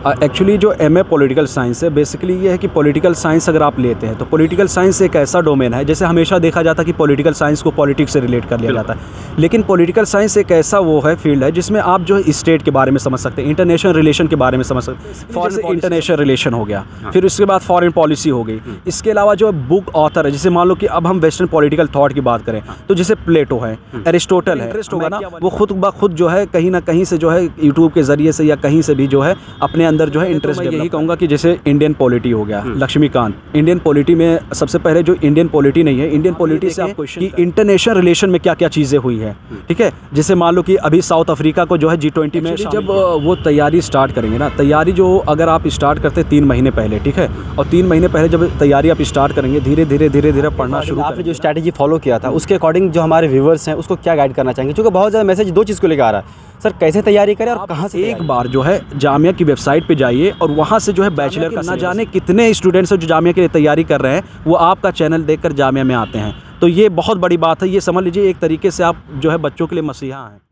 Actually जो MA political science है basically ये है कि पॉलिटिकल साइंस अगर आप लेते हैं तो पॉलिटिकल साइंस एक ऐसा डोमेन है, जैसे हमेशा देखा जाता है कि पॉलिटिकल साइंस को पॉलिटिक्स से रिलेट कर लिया जाता है, लेकिन पॉलिटिकल साइंस एक ऐसा वो है फील्ड है जिसमें आप जो है स्टेट के बारे में समझ सकते हैं, इंटरनेशनल रिलेशन के बारे में समझ सकते हैं। फॉरेन इंटरनेशनल रिलेशन हो गया, फिर उसके बाद फॉरेन पॉलिसी हो गई। इसके अलावा जो बुक ऑथर है, जैसे मान लो कि अब हम वेस्टर्न पॉलिटिकल थॉट की बात करें तो जैसे प्लेटो है, एरिस्टोटल है, इंटरेस्ट होगा ना वो खुद ब खुद जो है कहीं ना कहीं से जो है यूट्यूब के जरिए से या कहीं से भी जो है अपने अंदर जो है इंटरेस्ट। यही कहूँगा कि जैसे इंडियन पॉलिटी हो गया, लक्ष्मीकांत, इंडियन पॉलिटी में सबसे पहले जो इंडियन पॉलिटी नहीं है, इंडियन पॉलिटी से आप कि इंटरनेशनल रिलेशन में क्या क्या चीज़ें हुई है, ठीक है। जैसे मान लो कि अभी साउथ अफ्रीका को जो है G20 में जब वो तैयारी स्टार्ट करेंगे ना, तैयारी जो अगर आप स्टार्ट करते 3 महीने पहले, ठीक है, और 3 महीने पहले जब तैयारी आप स्टार्ट करेंगे, धीरे धीरे पढ़ना शुरू। आपने जो स्ट्रैटेजी फॉलो किया था उसके अकॉर्डिंग जो हमारे व्यूवर्स हैं उसको क्या गाइड करना चाहेंगे, क्योंकि बहुत ज़्यादा मैसेज 2 चीज़ को लेकर आ रहा है सर, कैसे तैयारी करें और कहाँ से। एक बार जो है जामिया की वेबसाइट पे जाइए और वहाँ से जो है बैचलर का, ना जाने कितने स्टूडेंट्स हैं जो जामिया के लिए तैयारी कर रहे हैं, वो आपका चैनल देखकर जामिया में आते हैं। तो ये बहुत बड़ी बात है, ये समझ लीजिए एक तरीके से आप जो है बच्चों के लिए मसीहा हैं।